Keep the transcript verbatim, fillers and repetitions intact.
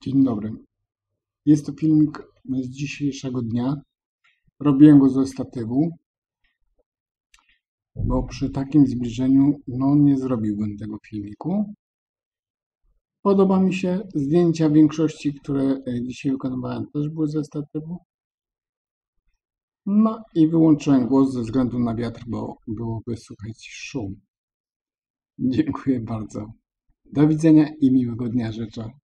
Dzień dobry. Jest to filmik z dzisiejszego dnia. Robiłem go ze statywu, bo przy takim zbliżeniu no nie zrobiłbym tego filmiku. Podoba mi się. Zdjęcia większości, które dzisiaj wykonywałem, też były ze statywu. No i wyłączyłem głos ze względu na wiatr, bo byłoby słychać szum. Dziękuję bardzo. Do widzenia i miłego dnia życzę.